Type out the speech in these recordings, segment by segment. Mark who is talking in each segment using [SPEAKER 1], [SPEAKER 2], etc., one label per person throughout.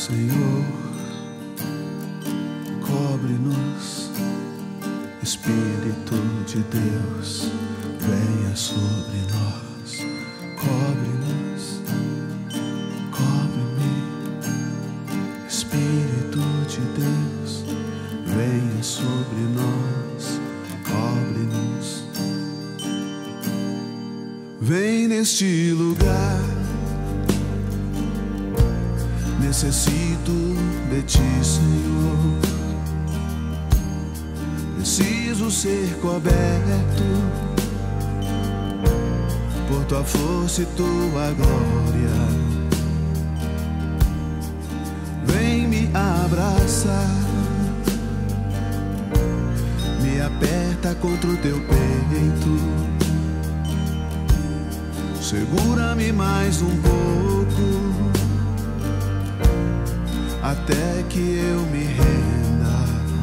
[SPEAKER 1] Senhor, cobre-nos, Espírito de Deus, venha sobre nós. Cobre-nos, cobre-me, Espírito de Deus, venha sobre nós. Cobre-nos, vem neste lugar. Necessito de ti, Senhor. Preciso ser coberto por tua força e tua glória. Vem me abraçar, me aperta contra o teu peito. Segura-me mais um pouco, até que eu me renda.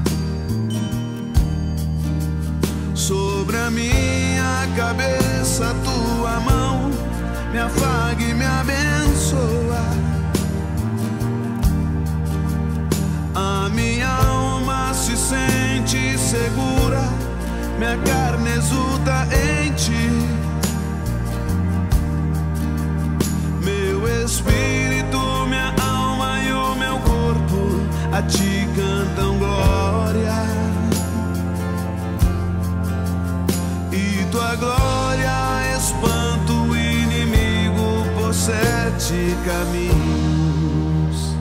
[SPEAKER 1] Sobre a minha cabeça tua mão me afague e me abençoa. A minha alma se sente segura, minha carne exulta em ti. Meu espírito, minha alma e o meu corpo a ti cantam glória. E tua glória espanta o inimigo por 7 caminhos.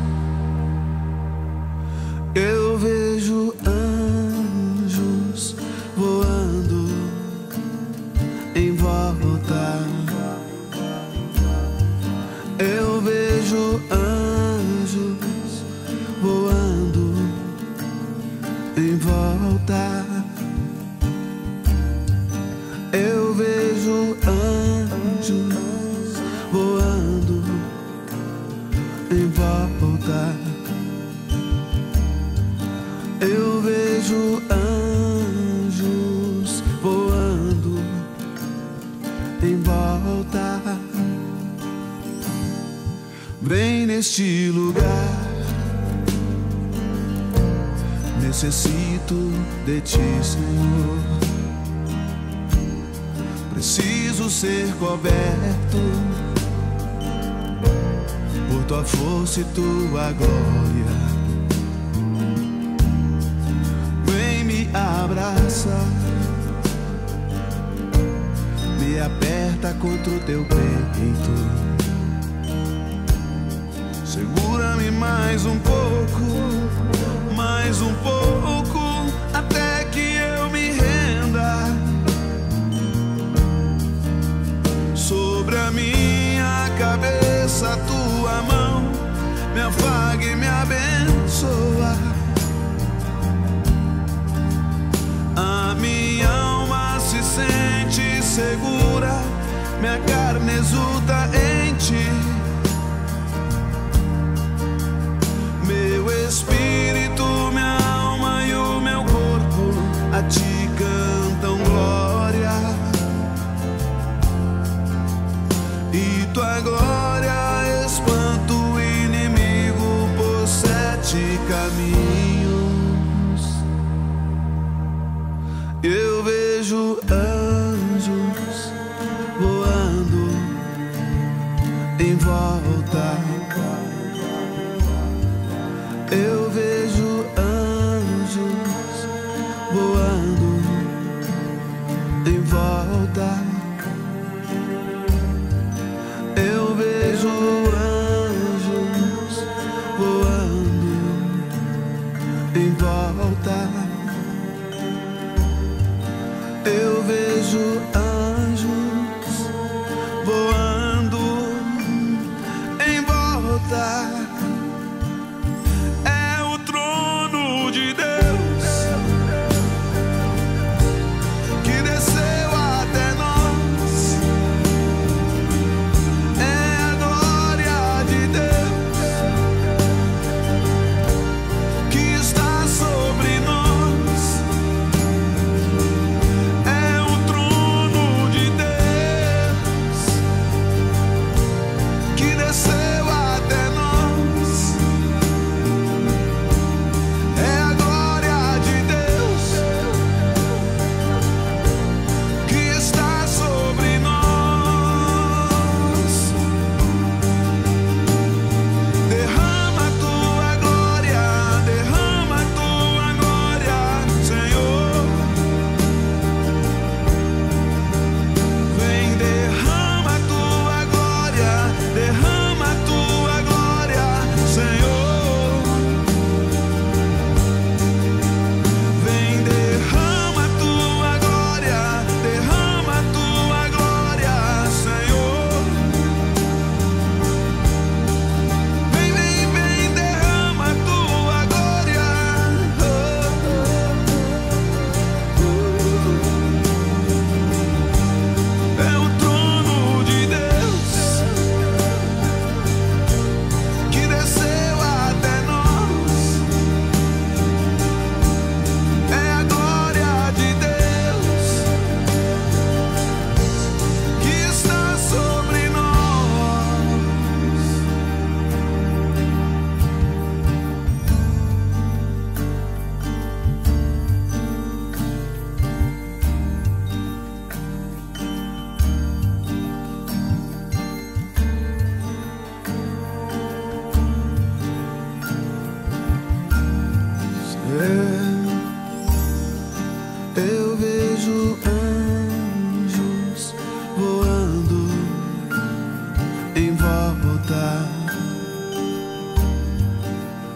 [SPEAKER 1] Eu vejo anjos voando em volta. Eu vejo anjos voando em volta. Eu vejo anjos voando em volta. Eu vejo anjos voando em volta. Vem neste lugar. Necessito de ti, Senhor. Preciso ser coberto por tua força e tua glória. Vem me abraçar, me aperta contra o teu peito. Segura-me mais um pouco, até que eu me renda. Sobre a minha cabeça tua mão me afague e me abençoa. A minha alma se sente segura, minha carne exulta em ti. Meu espírito, minha alma e o meu corpo a ti cantam glória. E tua glória espanta o inimigo por 7 caminhos. Eu vejo anjos voando em volta. Eu vejo anjos voando em volta. Eu vejo anjos voando em volta. Eu vejo anjos voando em volta. Desceu até nós.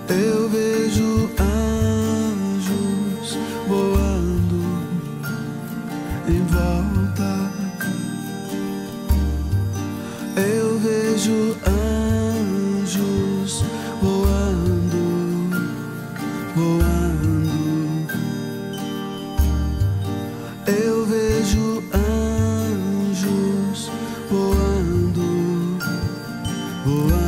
[SPEAKER 1] Eu vejo anjos voando em volta. Eu vejo anjos voando, voando. Eu vejo anjos voando, voando.